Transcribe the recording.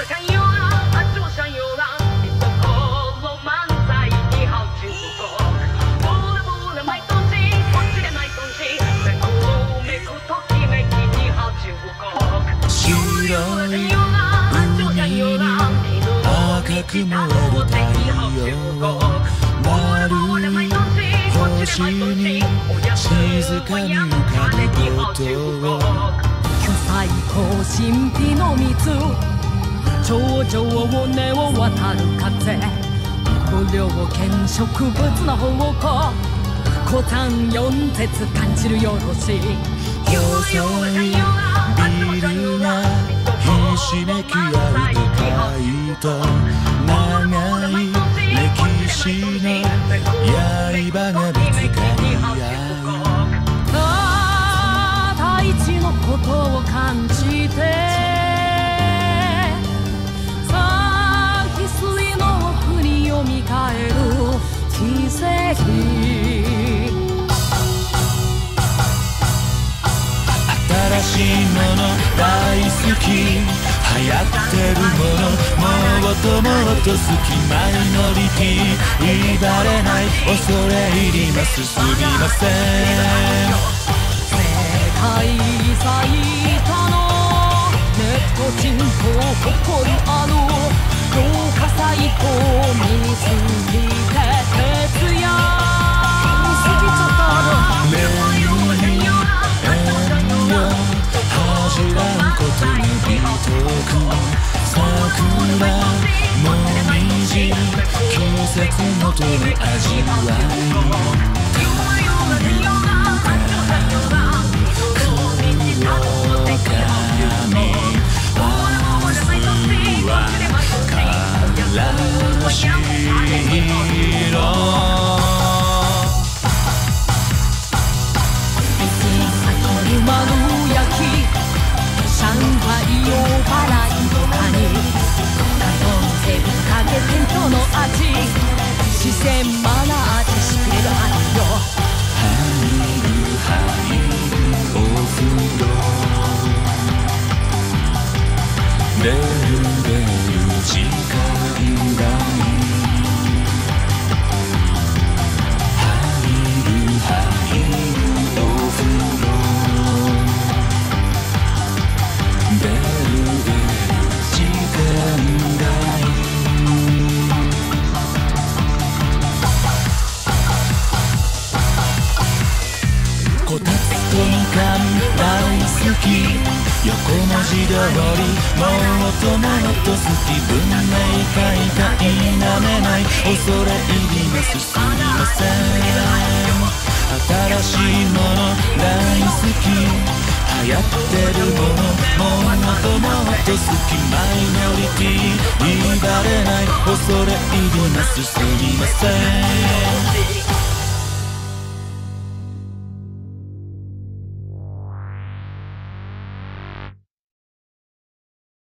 想游浪，就想游浪，你的喉咙漫在1号进入口。不能买东西，我只想买东西，めくときめき2号進入口。 白い海に赤く燃える太陽、丸い星に静かに浮かぶことを、 巨彩高神秘の水、頂上を根を渡る風、無料犬植物の宝庫、鉱山4節感じるよろしい。 細いビルがひしめき合う都会と、長い歴史の刃がぶつかり合う。 大地のことを感じて、さあ翡翠の奥によみがえる奇跡。 新しいもの大好き、流行ってるものもっともっと好き、マイノリティ言いバレない、恐れ入ります、すみません。 世界最多のネット人口を誇るあの老化最高見すぎて徹夜見すぎちゃった目に遠慮恥じらんことに美徳、桜もみじ季節ごとの味わい、 視線マナーでしてくれるはずよ。 入るお風呂、出る時間外、入るお風呂、出る時間外。こたつとみかん大好き、横文字通りもっともっと好き、文明開化否めない、恐れ入ります、すみません。新しいもの大好き、流行ってるものもっともっと好き、マイノリティ言いバレない、恐れ入ります、すみません。